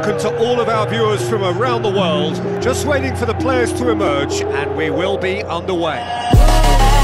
welcome to all of our viewers from around the world. Just waiting for the players to emerge and we will be underway.